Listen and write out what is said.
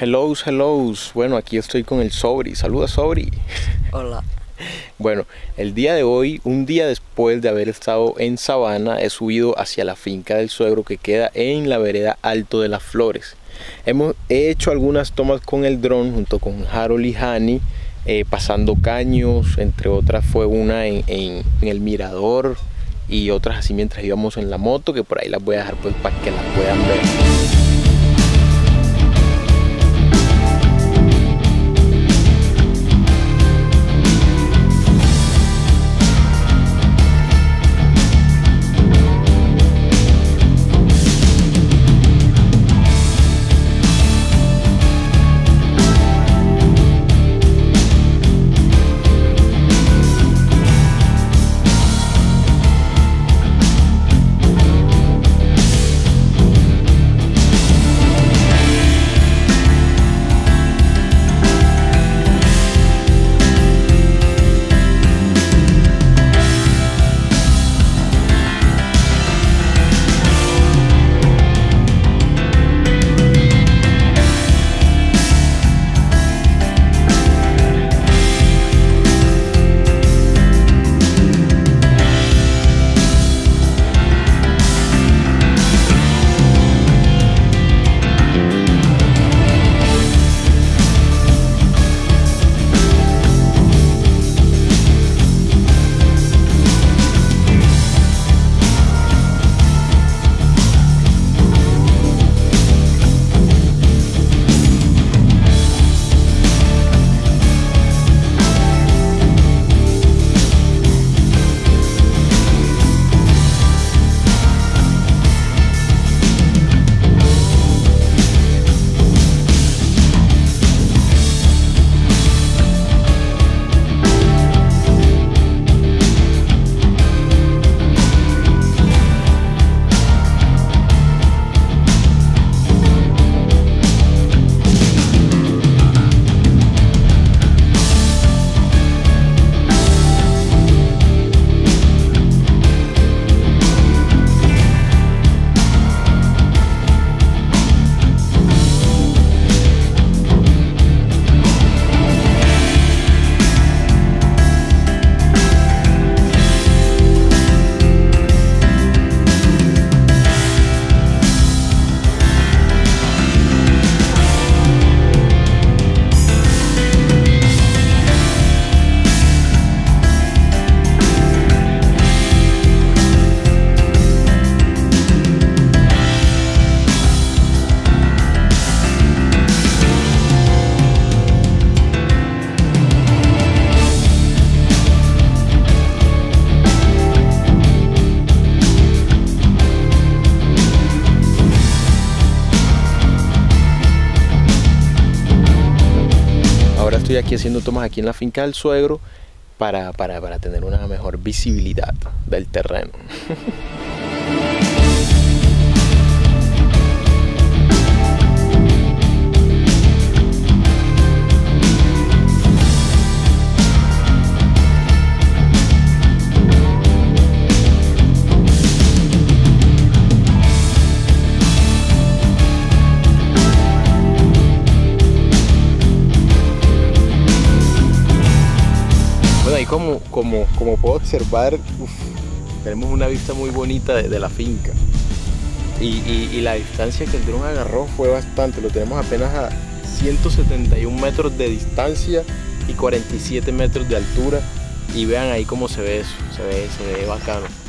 Hellos. Bueno, aquí estoy con el Sobri. Saluda, Sobri. Hola. Bueno, el día de hoy, un día después de haber estado en Sabana, he subido hacia la finca del suegro que queda en la vereda Alto de las Flores. He hecho algunas tomas con el dron junto con Harold y Hani, pasando caños, entre otras fue una en el mirador y otras así mientras íbamos en la moto, que por ahí las voy a dejar pues para que las puedan ver. Estoy aquí haciendo tomas aquí en la finca del suegro para tener una mejor visibilidad del terreno. Como puedo observar, tenemos una vista muy bonita de la finca y la distancia que el dron agarró fue bastante. Lo tenemos apenas a 171 metros de distancia y 47 metros de altura, y vean ahí cómo se ve eso, se ve bacano.